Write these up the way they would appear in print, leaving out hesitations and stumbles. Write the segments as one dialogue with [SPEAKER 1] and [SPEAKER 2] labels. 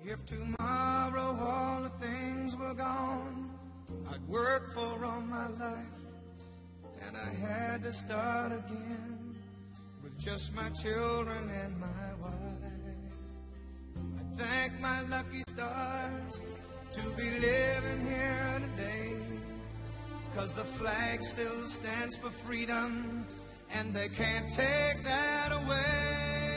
[SPEAKER 1] If tomorrow all the things were gone I'd work for all my life, and I had to start again with just my children and my wife. I thank my lucky stars to be living here today, 'cause the flag still stands for freedom, and they can't take that away.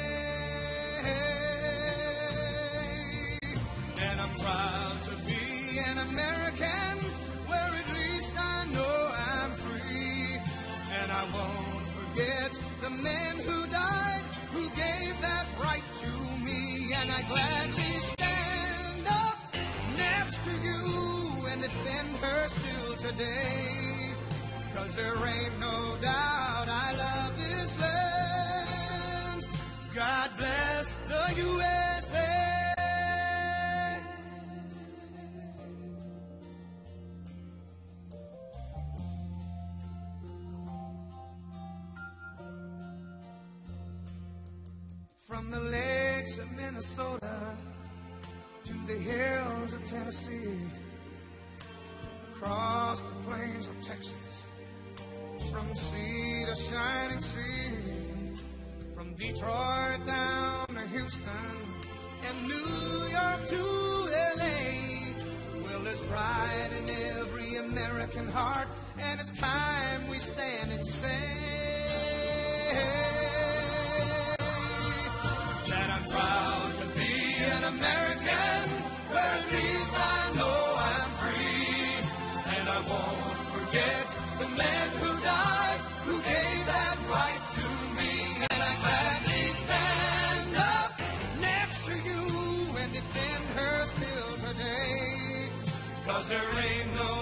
[SPEAKER 1] And I'm proud to be an American, where at least I know I'm free. And I won't forget the men who died, who gave that right to me. And I gladly stand up next to you and defend her still today, 'cause there ain't no doubt I love this land. God bless the USA. From the lakes of Minnesota to the hills of Tennessee, across the plains of Texas, from sea to shining sea, from Detroit down to Houston and New York to LA. Well, there's pride in every American heart, and it's time we stand and say that I'm proud to be an American, where at least I know I'm free. And I won't forget the men who died, who gave that right to me. And I gladly stand up next to you and defend her still today, 'cause there ain't no